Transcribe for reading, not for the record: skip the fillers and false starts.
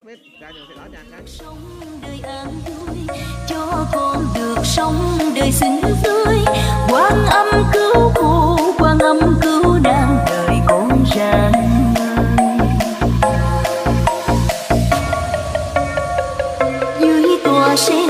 biết ra nhiều thì đó cho anh cái. Sống đời an vui cho con được sống đời xinh tươi. Quan âm cứu khổ, quan âm cứu nạn đời con rạng ngời. Dưới tòa sen